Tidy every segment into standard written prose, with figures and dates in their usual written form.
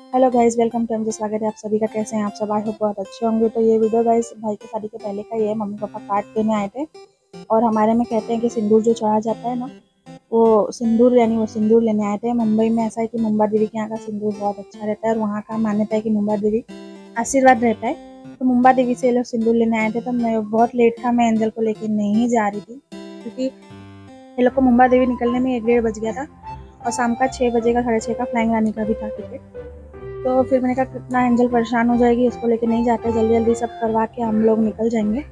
Hello guys, welcome to MJ. स्वागत है आप सभी का। कैसे हैं आप सब? आई होप बहुत अच्छे होंगे। तो ये वीडियो गाइस भाई की शादी के पहले का ही है। मम्मी पापा कार्ड देने आए थे और हमारे में कहते हैं कि सिंदूर जो चढ़ा जाता है ना, वो सिंदूर वो सिंदूर लेने आए थे। मुंबई में ऐसा है कि मुंबा देवी के यहाँ का सिंदूर बहुत अच्छा रहता है और वहाँ का मान्यता है कि मुंबा देवी आशीर्वाद रहता है। तो मुंबा देवी से ये लोग सिंदूर लेने आए थे। तो मैं बहुत लेट था, मैं एंजल को लेके नहीं जा रही थी क्योंकि ये लोग को मुंबा देवी निकलने में 1-1:30 बज गया था और शाम का 6 बजे का 6:30 का फ्लाइंग रानी का भी था टिकट। तो फिर मैंने कहा कितना एंजल परेशान हो जाएगी, इसको लेके नहीं जाते, जल्दी जल्दी सब करवा के हम लोग निकल जाएंगे।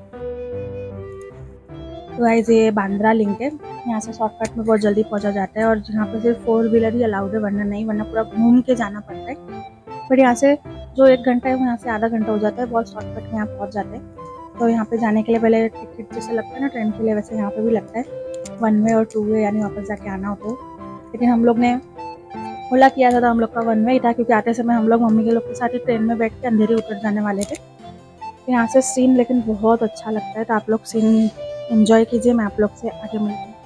तो गाइस ये बांद्रा लिंक है, यहाँ से शॉर्टकट में बहुत जल्दी पहुंचा जाता है और यहाँ पे सिर्फ 4 व्हीलर ही अलाउड है, वरना पूरा घूम के जाना पड़ता है। बट यहाँ से जो 1 घंटा है वो यहाँ से आधा घंटा हो जाता है, बहुत शॉर्टकट में यहाँ पहुँच जाते हैं। तो यहाँ पे जाने के लिए पहले टिकट जैसे लगता है ना ट्रेन के लिए, वैसे यहाँ पे भी लगता है 1 वे और 2 वे, यानी वापस जाके आना हो तो। लेकिन हम लोग ने ओला किया था तो हम लोग का 1 वे ही था, क्योंकि आते समय हम लोग मम्मी के लोग के साथ ही ट्रेन में बैठ के अंधेरे उतर जाने वाले थे। तो यहाँ से सीन लेकिन बहुत अच्छा लगता है, तो आप लोग सीन एंजॉय कीजिए। मैं आप लोग से आगे मिलती हूँ।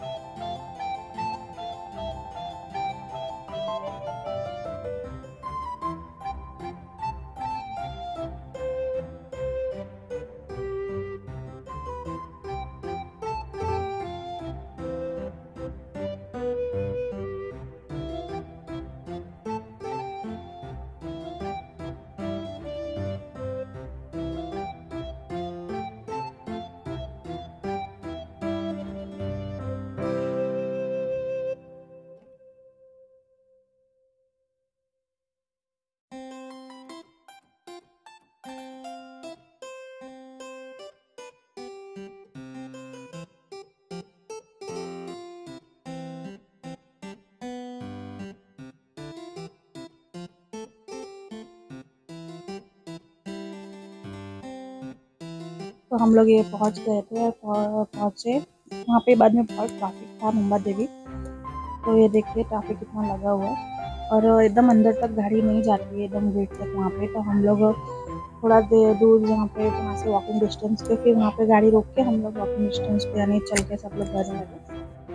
तो हम लोग ये पहुँच गए थे, पहुँचे वहाँ पे। बाद में बहुत ट्रैफिक था मुंबा देवी। तो ये देखिए ट्रैफिक कितना लगा हुआ है और एकदम अंदर तक गाड़ी नहीं जाती है, एकदम गेट तक वहाँ पे। तो हम लोग थोड़ा देर दूर जहाँ पे वहाँ से वॉकिंग डिस्टेंस पे, फिर वहाँ पे गाड़ी रोक के हम लोग वॉकिंग डिस्टेंस पे यानी चल के सब लोग घर लगे।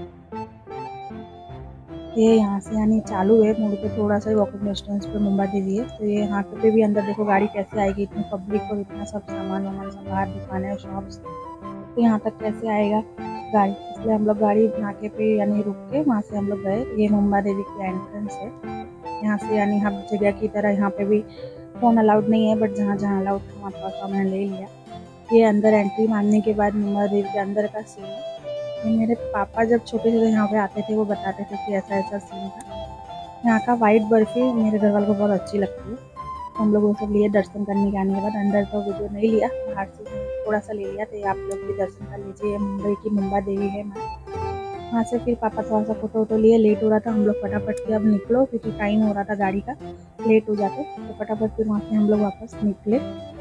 ये यहाँ से यानी चालू है, मुड़ के थोड़ा सा ही वॉकिंग डिस्टेंस पे मुंबा देवी है। तो ये यहाँ पे भी अंदर देखो गाड़ी कैसे आएगी, इतनी पब्लिक और इतना सब सामान वामान सब बाहर दुकानें और शॉप्स, तो यहाँ तक कैसे आएगा गाड़ी। इसलिए हम लोग गाड़ी नाके पे यानी रुक के वहाँ से हम लोग गए। ये मुंबा देवी की एंट्रेंस है। यहाँ से यानी हर जगह की तरह यहाँ पे भी फ़ोन अलाउड नहीं है, बट जहाँ जहाँ अलाउड था वहाँ थोड़ा मैंने ले लिया। ये अंदर एंट्री मारने के बाद मुंबा देवी के अंदर का सीन है। मेरे पापा जब छोटे थे यहाँ पे आते थे, वो बताते थे कि ऐसा ऐसा सीन था। यहाँ का वाइट बर्फी मेरे घर वालों को बहुत अच्छी लगती है। तो हम लोग वो सब लिए दर्शन करने के आने के बाद। अंदर तो वीडियो नहीं लिया, बाहर से थोड़ा सा ले लिया। तो आप लोग भी दर्शन कर लीजिए। मुंबई की मुंबा देवी है माँ। वहाँ से फिर पापा थोड़ा सा फोटो वोटो लिए। लेट हो रहा था, हम लोग फटाफट से अब निकलो क्योंकि टाइम हो रहा था गाड़ी का, लेट हो जाते। तो फटाफट फिर वहाँ से हम लोग वापस निकले।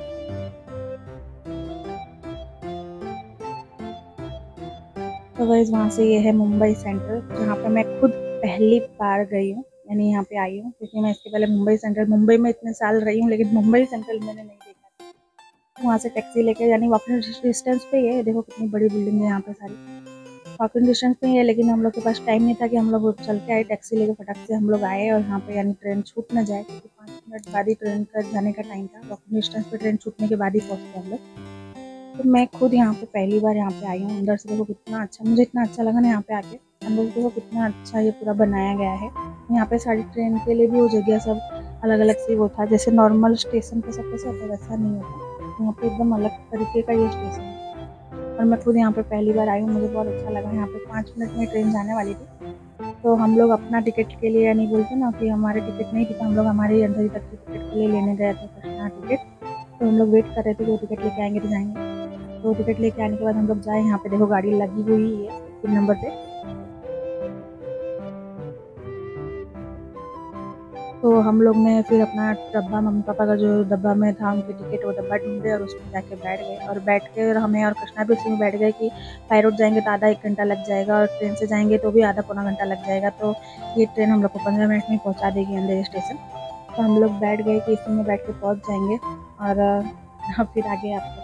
तो गाइस वहाँ से ये है मुंबई सेंट्रल, जहाँ पे मैं खुद पहली बार गई हूँ, यानी यहाँ पे आई हूँ। क्योंकि मैं इसके पहले मुंबई में इतने साल रही हूँ, लेकिन मुंबई सेंट्रल मैंने नहीं देखा। तो वहाँ से टैक्सी लेके, यानी वॉकिंग डिस्टेंस पे ही है। देखो कितनी बड़ी बिल्डिंग है यहाँ पे, सारी वॉकिंग डिस्टेंस पे ही है। लेकिन हम लोग के पास टाइम नहीं था कि हम लोग चल के आए, टैक्सी लेके फटाक से हम लोग आए। और यहाँ पे यानी ट्रेन छूट न जाए, क्योंकि 5 मिनट बाद ही ट्रेन का जाने का टाइम था। वॉकिंग डिस्टेंस पे ट्रेन छूटने के बाद ही पहुँचते हम लोग। तो मैं खुद यहाँ पे पहली बार यहाँ पे आई हूँ। अंदर से देखो कितना अच्छा, मुझे इतना अच्छा लगा ना यहाँ पे आके। अंदर से देखो कितना अच्छा ये पूरा बनाया गया है। यहाँ पे सारी ट्रेन के लिए भी वो जगह सब अलग अलग से वो था, जैसे नॉर्मल स्टेशन पे सब कैसे होता है वैसा नहीं होता। यहाँ पे एकदम अलग तरीके का ये स्टेशन है और मैं खुद यहाँ पे पहली बार आई हूँ। मुझे बहुत अच्छा लगा। यहाँ पे 5 मिनट में ट्रेन जाने वाली थी। तो हम लोग अपना टिकट के लिए, यानी बोलते ना कि हमारे टिकट नहीं थी, तो हम लोग हमारे अंदर तक की टिकट के लिए लेने गए थे कृष्णा टिकट। तो हम लोग वेट कर रहे थे कि वो टिकट लेके आएंगे तो जाएंगे। तो टिकट लेके आने के बाद हम लोग जाए। यहाँ पे देखो गाड़ी लगी हुई है 3 नंबर पे। तो हम लोग ने फिर अपना डब्बा, मम्मी पापा का जो डब्बा में था उनके टिकट, वो डब्बा ढूंढे और उसमें जाके बैठ गए। और बैठ के हमें और कृष्णा भी उसी में बैठ गए कि बाई रोड जाएंगे तो आधा 1 घंटा लग जाएगा और ट्रेन से जाएंगे तो भी आधा पौना घंटा लग जाएगा। तो ये ट्रेन हम लोग को 15 मिनट में पहुँचा देगी अंधेरी स्टेशन। तो हम लोग बैठ गए कि इसी में बैठ के पहुँच जाएंगे। और फिर आगे आपको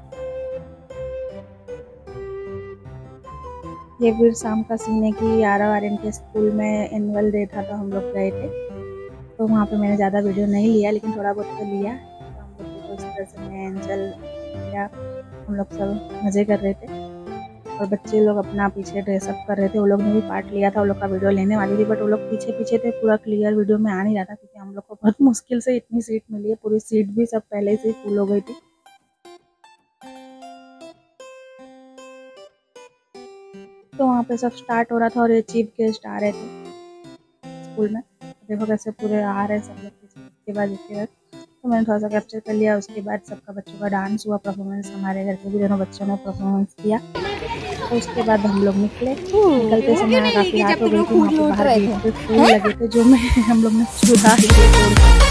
ये फिर शाम का सीन है कि आरव आर्यन के स्कूल में एनुअल डे था, तो हम लोग गए थे। तो वहाँ पे मैंने ज़्यादा वीडियो नहीं लिया, लेकिन थोड़ा बहुत तो लिया। तो हम लोग को इस तरह से मैं एंजल या हम लोग सब मज़े कर रहे थे और बच्चे लोग अपना पीछे ड्रेसअप कर रहे थे। वो लोग ने भी पार्ट लिया था, वो लोग का वीडियो लेने वाली थी, बट वो लोग पीछे पीछे थे, पूरा क्लियर वीडियो में आ नहीं रहा था क्योंकि हम लोग को बहुत मुश्किल से इतनी सीट मिली है। पूरी सीट भी सब पहले से फुल हो गई थी। तो वहाँ पे सब स्टार्ट हो रहा था और ये चीफ गेस्ट आ रहे थे स्कूल में। देखो कैसे पूरे आ रहे हैं सब लोग पीछे। उसके बाद तो मैंने थोड़ा सा कैप्चर कर लिया। उसके बाद सबका बच्चों का डांस हुआ, परफॉर्मेंस। हमारे घर के भी दोनों बच्चों ने परफॉर्मेंस किया। तो उसके बाद हम लोग निकलते समय काफ़ी रात हो गई थी। वहाँ पे बाहर गेट पे फूल लगे थे जो मैं हम लोग ने चुरा लिए।